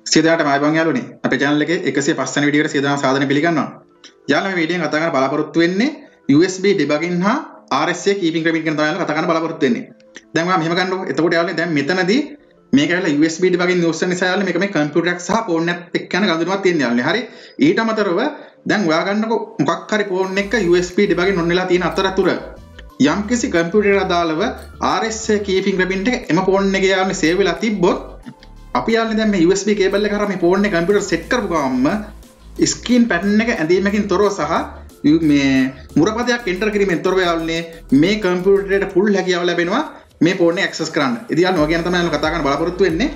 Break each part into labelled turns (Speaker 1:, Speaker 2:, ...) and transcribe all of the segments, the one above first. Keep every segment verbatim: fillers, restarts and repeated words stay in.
Speaker 1: සියදාට මයිබන් යාළුවනේ අපේ channel එකේ එකසිය පහ වෙනි වීඩියෝ එකට සියදාම සාදරයෙන් පිළිගන්නවා. යාළුවා මේ වීඩියෝෙන් කතා කරන්න බලාපොරොත්තු වෙන්නේ U S B debugging හා R S A keeping remit ගැන තමයි කතා කරන්න බලාපොරොත්තු වෙන්නේ. දැන් ඔයා මෙහෙම ගන්නකො. එතකොට යාළුවනේ දැන් මෙතනදී මේක ඇවිල්ලා U S B debugging news එක නිසා යාළුවනේ මේක මේ කම්පියුටර් එක සහ ෆෝන් එකත් එක්ක යන ගනුදෙනුවක් තියෙන යාළුවනේ. හරි. ඊට අමතරව දැන් ඔයා ගන්නකො මොකක් හරි ෆෝන් එක U S B debugging on වෙලා තියෙන අතරතුර යම්කිසි කම්පියුටර් ආදාළව R S A keeping remit එක එම ෆෝන් එකේ යාළුවනේ සේව් වෙලා තිබ්බොත් අපි යාළුවනේ දැන් මේ U S B කේබල් එක කරා මේ ෆෝන් එක කම්පියුටර් සෙට් කරපු ගමන්ම ස්ක්‍රීන් පැටර්න් එක ඇඳීමකින් තොරව සහ මේ මුරපදයක් එන්ටර් කිරීමෙන් තොරව යාළුවනේ මේ කම්පියුටරේට ෆුල් හැකියාව ලැබෙනවා මේ ෆෝන් එක ඇක්සස් කරන්න. ඉතින් යාළුවෝ ගැන තමයි කතා කරන්න බලාපොරොත්තු වෙන්නේ.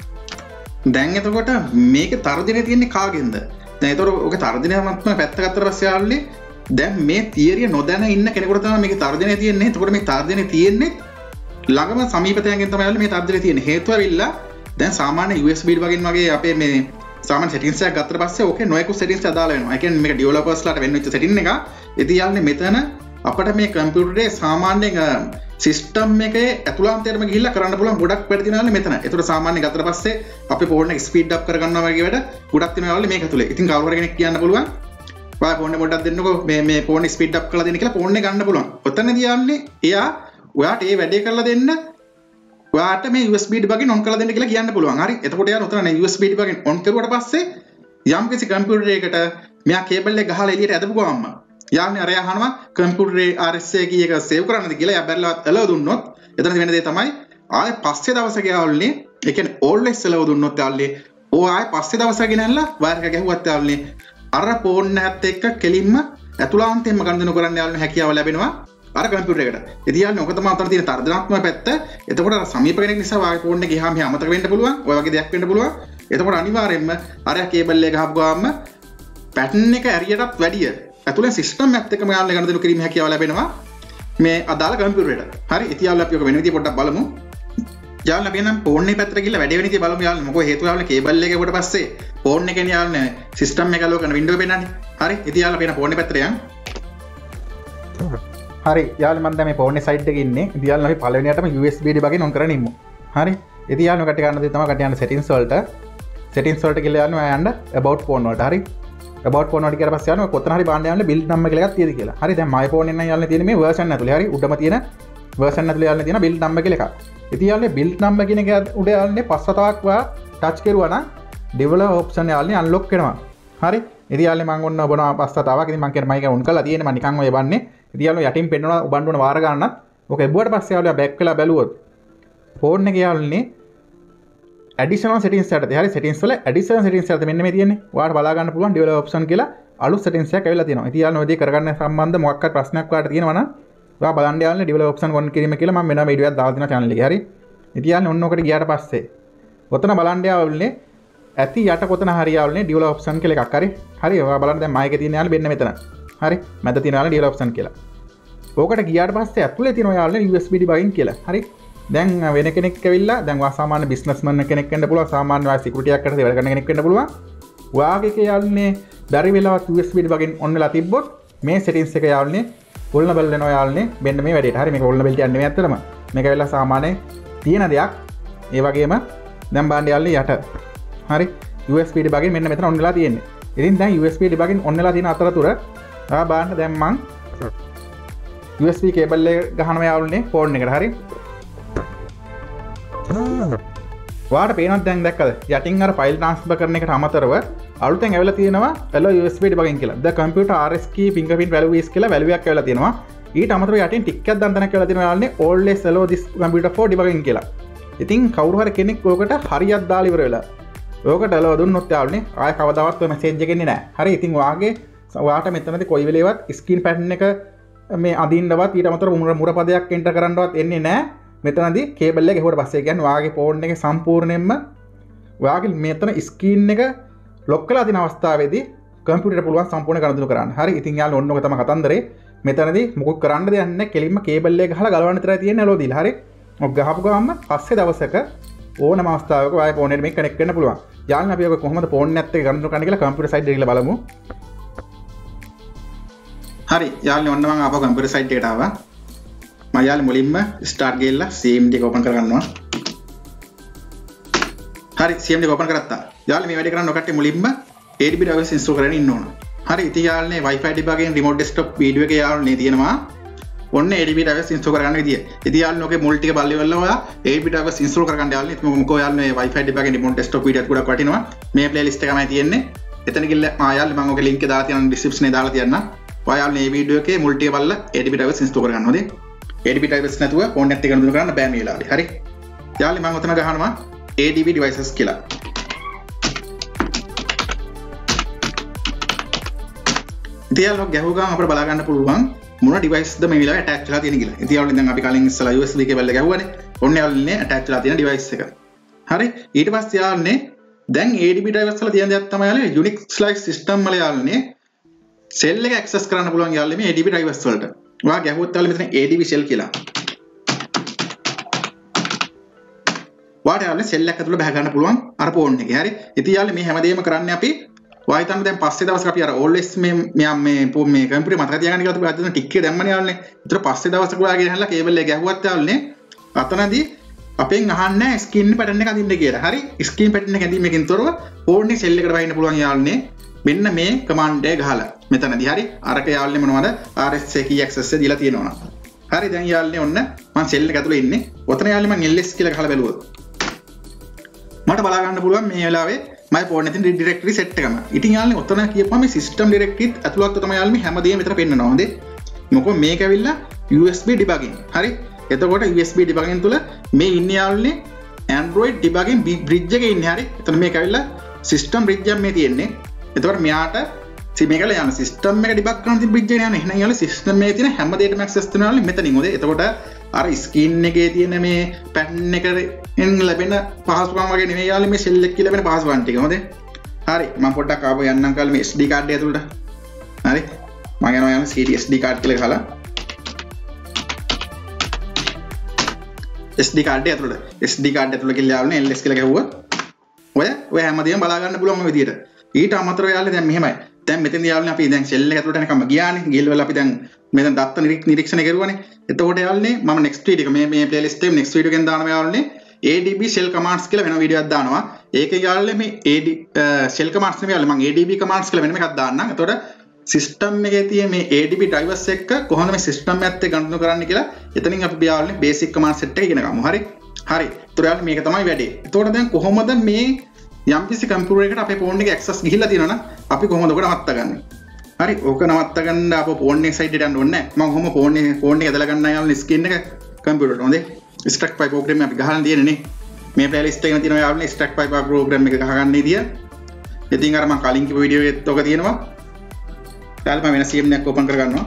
Speaker 1: දැන් එතකොට මේකේ තර්ජනය තියෙන්නේ කාගෙන්ද? දැන් එතකොට ඔක තර්ජනයමත්ම පැත්ත ගත්තට පස්සේ යාළුවනේ දැන් මේ තියරිය නොදැන ඉන්න කෙනෙකුට තමයි මේකේ තර්ජනය තියෙන්නේ. එතකොට මේ තර්ජනය තියෙන්නේ ළඟම සමීපතයන්ගෙන් තමයි යාළුවනේ මේ තර්ජනය තියෙන්නේ. හේතුව ඇවිල්ලා දැන් සාමාන්‍ය U S B වගේ වගේ අපේ මේ සාමාන්‍ය settings එකක් ගත්තට පස්සේ ඕකේ නොයෙකුත් settings අදාළ වෙනවා. ඒ කියන්නේ මේක developers ලාට වෙන්න වෙච්ච setting එක. ඉතින් යාළුවනේ මෙතන අපිට මේ කම්පියුටරේ සාමාන්‍යයෙන් සිස්ටම් එකේ ඇතුළාන්තයටම ගිහිල්ලා කරන්න පුළුවන් ගොඩක් වැඩ තියෙනවා යාළුවනේ මෙතන. ඒතර සාමාන්‍යයෙන් ගත්තට පස්සේ අපි ෆෝන් එක ස්පීඩ් අප් කරගන්නවා වගේ වැඩ ගොඩක් තියෙනවා යාළුවනේ මේක ඇතුලේ. ඉතින් කවුරු හරි කෙනෙක් කියන්න පුළුවන් ඔයා ෆෝන් එක පොඩ්ඩක් දෙන්නකෝ මේ මේ ෆෝන් එක ස්පීඩ් අප් කරලා දෙන්න කියලා ෆෝන් එක ගන්න පුළුවන්. ඔතනදී යාළුවනේ එයා ඔයාට මේ වැඩේ කරලා දෙන්න ඔයාට මේ U S B debugging on කරලා දෙන්න කියලා කියන්න පුළුවන්. හරි. එතකොට යාළුවෝ උතන නේ U S B debugging on කරුවට පස්සේ යම්කිසි කම්පියුටර් එකකට මෙයා කේබල් එක ගහලා එළියට ඇදපු ගමන්ම යාළුවනේ අර අහනවා කම්පියුටරේ R S A කී එක සේව් කරන්නද කියලා. එයා බැලලා allow දුන්නොත් එතන වෙන දේ තමයි ආයේ පස්සේ දවසක යාළුවනේ ඒ කියන්නේ always allow දුන්නොත් යාළුවනේ ඕ ආයේ පස්සේ දවසක ගෙනල්ලා වයර් එක ගැහුවත් යාළුවනේ අර ෆෝන් එකත් එක්ක කෙලින්ම ඇතුළාන්තයෙන්ම ගනුදෙනු කරන්න යාළුවනේ හැකියාව ලැබෙනවා අර කම්පියුටර් එකට. ඉතින් යාළුවනේ ඔක තමයි අතන තියෙන තර්ජනාත්මක පැත්ත. එතකොට අර සමීප කෙනෙක් නිසා වාගේ ෆෝන් එක ගියාම මෙහා අමතක වෙන්න පුළුවන්. ඔය වගේ දෙයක් වෙන්න පුළුවන්. එතකොට අනිවාර්යයෙන්ම අර කේබල් එක ගහපු ගාම පැටර්න් එක ඇරියටත් වැඩිය ඇතුලේ සිස්ටම් එකත් එක්කම යාළුවනේ ගනුදෙනු කිරීම හැකියාව ලැබෙනවා මේ අදාළ කම්පියුටරේට. හරි. ඉතින් යාළුවෝ අපි ඔක වෙන විදිහ පොඩ්ඩක් බලමු. යාළුවනේ අපි නම් ෆෝන් එකේ පැත්තට ගිහලා වැඩේ වෙන විදිහ බලමු යාළුවනේ. මොකද හේතුව යාළුවනේ කේබල් එක කොට පස්සේ ෆෝන් එකේ යාළුවනේ සිස්ටම් එක ලෝකන වින්ඩෝ එක පෙන්නන්නේ. හරි. ඉතින් යාළුවෝ අපි ෆෝන් එකේ පැත්තට යන්.
Speaker 2: හරි යාළුවෝ මම දැන් මේ ෆෝන් එකේ සයිඩ් එකේ ඉන්නේ. ඉතින් යාළුවෝ අපි පළවෙනියටම U S B debugging on කරගෙන ඉමු. හරි. ඉතින් යාළුවෝ කට ගන්න දේ තමයි කට යන්න settings වලට. settings වලට ගිහලා යාළුවෝ යන්න about phone වලට. හරි. about phone වලට ගියාට පස්සේ යාළුවෝ කොතන හරි බලන්න යන්න build number කියලා එකක් තියෙද කියලා. හරි. දැන් my phone එකෙන් නම් යාළුවෝ තියෙන මේ version ඇතුලේ. හරි. උඩම තියෙන version ඇතුලේ යාළුවෝ තියෙන build number කියලා එකක්. ඉතින් යාළුවෝ build number කියන එක උඩ යාළුවෝ පස් වතාවක් වා touch කරුවා නම් develop option යාළුවෝ unlock වෙනවා. හරි. ඉතින් යාළුවෝ මම ඔන්න ඔබනවා පස් වතාවක්. ඉතින් මම කියන්නේ mic එක on කරලා තියෙන්නේ මම නිකන් ඔය යවන්නේ. ඉතින් යාළුවෝ යටින් පෙන්නනවා ඔබන්න ඕන වාර ගන්නත්. ඔක එබුවට පස්සේ යාළුවෝ back වෙලා බැලුවොත් phone එකේ යාළුවෝනේ additional settings යටතේ හරි settings වල additional settings යටතේ මෙන්න මේ තියෙන්නේ. ඔයාලට බලා ගන්න පුළුවන් develop option කියලා අලුත් settings එකක් ඇවිල්ලා තියෙනවා. ඉතින් යාළුවෝ ඔය දේ කරගන්න සම්බන්ධ මොකක් හරි ප්‍රශ්නයක් ඔයාලට තියෙනවා නම් ඔයා බලන්න යාළුවනේ develop option on කිරීම කියලා මම වෙනම වීඩියෝ එකක් දාලා තියෙනවා channel එකේ. හරි. ඉතින් යාළුවනේ ඔන්න ඔකට ගියාට පස්සේ ඔතන බලන්න යාළුවනේ ඇති යට කොතන හරි යාළුවනේ develop option කියලා එකක්. හරි. හරි. ඔයා බලන්න දැන් මයිකේ තියෙන යාළුවෝ මෙන්න මෙතන. හරි. මැද තියෙන යාළුවනේ develop option කියලා. ඕකට ගියාට පස්සේ ඇතුලේ තියෙනවා යාළුවනේ U S B debugging කියලා. හරි. දැන් වෙන කෙනෙක් ඇවිල්ලා දැන් ඔයා සාමාන්‍ය බිස්නස්මන් කෙනෙක් වෙන්න පුළුවන් සාමාන්‍ය ඔයා සිකියුරිටි එකක් කරලා වැඩ කරන කෙනෙක් වෙන්න පුළුවන්. ඔයාගේ යාළුවනේ බැරි වෙලාවත් U S B debugging on වෙලා තිබ්බොත් මේ settings එක යාළුවනේ vulnerable වෙනවා යාළුවනේ මෙන්න මේ වැඩේට. හරි මේක vulnerable කියන්නේ නෙමෙයි අත්‍තරම. මේක වෙලා සාමාන්‍ය තියෙන දෙයක්. ඒ වගේම දැන් බලන්න යාළුවනේ යට. හරි U S B debugging මෙන්න මෙතන on වෙලා තියෙන්නේ. ඉතින් දැන් U S B debugging on වෙලා තියෙන අතරතුර ඔයා බලන්න දැන් මං U S B කේබල් එක ගහනවා යාළුවනේ ෆෝන් එකට. හරි. ඔයාට පේනවද දැන් දැක්කද යටින් අර ෆයිල් ට්‍රාන්ස්ෆර් කරන එකට අමතරව අලුතෙන් ඇවිල්ලා තියෙනවා hello U S B debugging කියලා. the computer R S key fingerprint value is කියලා value එකක් ඇවිල්ලා තියෙනවා. ඊට අමතරව යටින් ටික් එකක් දාන්න තැනක් ඇවිල්ලා තියෙනවා යාළුවනේ always allow this computer for debugging කියලා. ඉතින් කවුරු හරි කෙනෙක් ඕකට හරියක් දාලා ඉවර වෙලා ඕකට allow දුන්නොත් යාළුවනේ ආයෙ කවදාවත් ඔය message එක එන්නේ නැහැ. හරි. ඉතින් ඔයාගේ ඔයාට මෙතනදී කොයි වෙලේවත් screen pattern එක මේ අදින්නවත් ඊට අමතරව මුර පදයක් enter කරන්නවත් එන්නේ නැහැ. මෙතනදී කේබල් එක ගෙහුවට පස්සේ කියන්නේ ඔයාගේ ෆෝන් එකේ සම්පූර්ණයෙන්ම ඔයාගේ මෙතන ස්ක්‍රීන් එක ලොක් කරලා තියෙන අවස්ථාවේදී කම්පියුටරට පුළුවන් සම්පූර්ණ ගණන් කරන්න. හරි. ඉතින් යාළුවෝ ඔන්න ඔක තමයි කතන්දරේ. මෙතනදී මොකක් කරන්න දෙයක් නැහැ. කෙලින්ම කේබල් එක ගහලා ගලවන්න විතරයි තියෙන්නේ අලෝ දීලා. හරි. ඔක් ගහපු ගමන්ම පස්සේ දවසක ඕනම අවස්ථාවක ඔයාගේ ෆෝන් එකට මේක කනෙක්ට් වෙන්න පුළුවන්. යාළුවෝ අපි ඔක කොහොමද ෆෝන් එකත් එක්ක ගණන් කරන්න කියලා කම්පියුටර් සයිඩ් එකට ගිහලා බලමු.
Speaker 1: හරි. යාළුවනේ ඔන්න මම ආපහු කම්පියුටර් සයිඩ් එකට ආවා. මම යාළුවෝ මුලින්ම start ගිහලා C M D එක open කරගන්නවා. හරි C M D open කරත්තා. යාළුවනේ මේ වැඩේ කරන්න ඔකට මුලින්ම A D B device install කරගෙන ඉන්න ඕන. හරි ඉතින් යාළුවනේ Wi-Fi debugging remote desktop video එකේ යාළුවනේ තියෙනවා ඔන්න A D B device install කරගන්න විදිය. ඉතින් යාළුවනේ ඔගේ මුල් ටික බලලි වෙලා ඔයා A D B device install කරගන්න යාළුවනේ. ඉතින් මොකෝ යාළුවනේ Wi-Fi debugging remote desktop video එක ගොඩක් වටිනවා. මේ playlist එකමයි තියෙන්නේ. එතන ගිහලා මා යාළුවනේ මම ඔගේ link එක දාලා තියෙනවා description එකේ දාලා තියන්න. ඔයා යාළුවනේ මේ video එකේ මුල් ටික බලලා A D B device install කරගන්න ඕනේ. A D B device නැතුව phone එකත් එක්ක නතුන කරන්න බෑ මේ වෙලාවේ. හරි. යාළුවනේ මම ඔතන ගහනවා A D B devices කියලා. ඉතින් යාළුවෝ ගැහුව ගමන් අපිට බලා ගන්න පුළුවන් මොන device ද මේ වෙලාවේ attach වෙලා තියෙන්නේ කියලා. ඉතින් යාළුවනේ දැන් අපි කලින් ඉස්සලා U S B cable එක ගැහුවානේ. ඔන්න යාළුවනේ attach වෙලා තියෙන device එක. හරි. ඊට පස්සේ යාළුවනේ දැන් A D B device වල තියෙන දෙයක් තමයි යාළුවනේ Unix like system වල යාළුවනේ cell එක access කරන්න පුළුවන් යාළුවනේ මේ A D B device වලට. ඔයා ගැහුවොත් යාළුවනේ මෙතන A D B shell කියලා. ඔයාට යාළුවනේ cell එක ඇතුළේ බහ ගන්න පුළුවන් අර phone එකේ. හරි. ඉතින් යාළුවනේ මේ හැමදේම කරන්නේ අපි ඔයා හිතන්න දැන් පස්සේ දවසක අපි අර always මේ මේ මේ මේ කම්පියුටරේ මතක තියාගන්න කියලා අපි අද ටික් එක දැම්මනේ යාළුවනේ. ඒතර පස්සේ දවසක ඔයා ගෙනහැල්ලා කේබල් එක ගැහුවත් යාළුවනේ අතනදී අපෙන් අහන්නේ ස්කින් පැටර්න් එක අදින්න කියලා. හරි. ස්කින් පැටර්න් එක ඇදීමකින් තොරව ෆෝන් එකේ සෙල් එකට වහින්න පුළුවන් යාළුවනේ. මෙන්න මේ කමාන්ඩ් එක ගහලා. මෙතනදී හරි. අරක යාළුවනේ මොනවද? R S A key access එක දීලා තියෙනවා. හරි. දැන් යාළුවනේ ඔන්න මම සෙල් එක ඇතුලේ ඉන්නේ. ඔතන යාළුවනේ මම L S කියලා ගහලා බැලුවොත්. මට බලා ගන්න පුළුවන් මේ වෙලාවේ my phone එකේ directory set එකම. ඉතින් යාළුවනේ ඔතන කියපුවම මේ system directory ඇතුළත් තමයි යාළුවනේ හැමදේම මෙතන පෙන්නනවා. හොඳේ. මොකද මේක ඇවිල්ලා U S B debugging. හරි. එතකොට U S B debugging තුල මේ ඉන්නේ යාළුවනේ Android Debugging Bridge එකේ ඉන්නේ. හරි. එතන මේක ඇවිල්ලා system bridge එක මේ තියෙන්නේ. එතකොට මෙයාට මේකල යන system එක debug කරන තියෙන bridge එක යන්නේ. එහෙනම් යාළුවනේ system එකේ තියෙන හැම දෙයකම access කරනවා යාළුවනේ මෙතනින්. හොඳේ. එතකොට අර screen එකේ තියෙන මේ pattern එකෙන් ලැබෙන පහසුකම් වගේ නෙමෙයි යාළුවනේ මේ shell එකේ ලැබෙන පහසුකම් ටික. හොඳේ. හරි. මම පොඩ්ඩක් ආපහු යන්නම් කාලේ මේ S D card එක ඇතුළට. හරි. මම යනවා යන C D S D card කියලා ගහලා S D card එක ඇතුළට S D card ඇතුළට ගිහලා යාළුවනේ L S කියලා ගැහුවොත් ඔය ඔය හැමදේම බලා ගන්න පුළුවන් ඔය විදියට. ඊට අමතරව යාළුවනේ දැන් මෙහෙමයි. දැන් මෙතෙන්ද යාළුවනේ අපි දැන් shell එක ඇතුළට යනකම් ගියානේ. ගිහලා අපි දැන් මෙතන දත්ත නිරීක්ෂණය කරුවානේ. එතකොට යාළුවනේ මම next video එක මේ මේ playlist එකේ next video එකෙන් දානවා යාළුවනේ A D B shell commands කියලා වෙන වීඩියෝ එකක් දානවා. ඒකේ යාළුවනේ මේ A D shell commands නෙමෙයි යාළුවනේ මම A D B commands කියලා වෙනම එකක් දාන්නම්. එතකොට system එකේ තියෙන මේ A D B drivers එක්ක කොහොමද මේ system එකත් එක්ක ගනුදෙනු කරන්න කියලා එතනින් අපි යාළුවනේ basic command set එක ඉගෙන ගමු. හරි. හරි. ඒතර යාළුවනේ මේක තමයි වැඩේ. එතකොට දැන් කොහොමද මේ යම්කිසි කම්පියුටර් එකකට අපේ phone එකේ access ගිහිල්ලා තියෙනවා නම් අපි කොහොමද ඔක නවත්තගන්නේ? හරි. ඕක නවත්තගන්න අපෝ phone එක side එකට යන්න ඕනේ නැහැ. මම කොහොම phone එක phone එක ඇදලා ගන්න යාළුවනේ screen එක කම්පියුටර් එකට. හොඳේ. struct by program එක අපි ගහලා තියෙන්නේ නේ. මේ playlist එකේ තියෙනවා යාළුවනේ struct by program එක ගහගන්න ඉතිය. ඉතින් අර මම කලින් කිව්ව වීඩියෝ එකෙත් ඔක තියෙනවා. යාළුවා මම වෙන C M D එකක් open කරගන්නවා.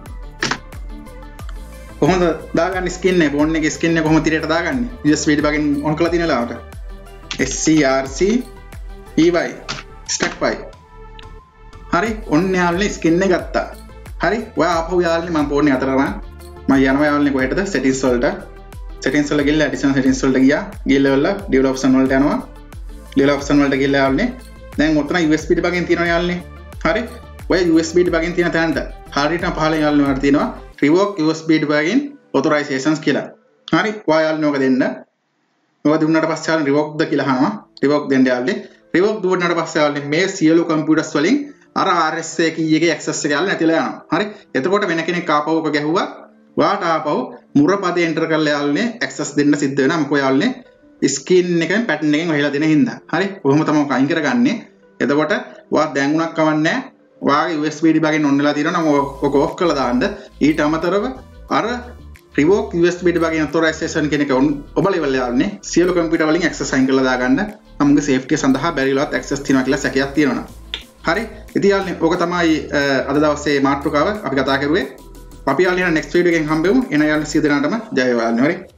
Speaker 1: කොහොමද දාගන්නේ skin එක phone එකේ skin එක කොහොමද තිරයට දාගන්නේ? U S B debugging on කරලා තියෙන ලාවට. S C R C E Y struct by. හරි. ඔන්න යාළුවනේ skin එක ගත්තා. හරි. ඔයා ආපහු යාළුවනේ මම phone එක අතර කරා. මම යනවා යාළුවනේ කොහෙටද? settings වලට. settings වල ගිහලා additional settings වලට ගියා. ගිහලා වල develop option වලට යනවා. develop option වලට ගිහලා යාළුවනේ දැන් ඔතන U S B debugging තියෙනවා යාළුවනේ. හරි. ඔය U S B debugging තියෙන තැනට හරියටම පහළ යාළුවනේ වල තියෙනවා revoke U S B debugging authorizations කියලා. හරි. ඔයා යාළුවනේ ඔක දෙන්න. ඔක දුන්නාට පස්සේ යාළුවනේ revoke ද කියලා අහනවා. revoke දෙන්න යාළුවනේ. revoke දුන්නාට පස්සේ යාළුවනේ මේ සියලු computers වලින් අර R S A key එකේ access එක යාළුවනේ නැතිලා යනවා. හරි. එතකොට වෙන කෙනෙක් ආපහු ඔක ගැහුවා. ඔයාට ආපහු මුර පදේ enter කරලා යාළුවනේ access දෙන්න සිද්ධ වෙනවා. මොකෝ යාළුවනේ screen එකෙන් pattern එකෙන් වහලා දෙන හින්දා. හරි. කොහොම තමයි ඔක අයින් කරගන්නේ. එතකොට ඔයා දැන් උනක් කවන්නේ නැහැ. ඔයාගේ U S B debugging on වෙලා තියෙනවා නම් ඔක off කරලා දාන්න. ඊට අමතරව අර revoke U S B debugging authorization කියන එක ඔබ level යාළුවනේ සියලු computer වලින් access අයින් කරලා දාගන්න. තමගේ safety සඳහා බැරිලවත් access තියනවා කියලා සැකයක් තියෙනවා. හරි. ඉතින් යාළුවනේ ඕක තමයි අද දවසේ මාතෘකාව අපි කතා කරුවේ. අපි යාළුවනේ next video එකෙන් හම්බෙමු. එන යාළුවනේ සියලු දෙනාටම ජය වේවා යාළුවනේ. හරි.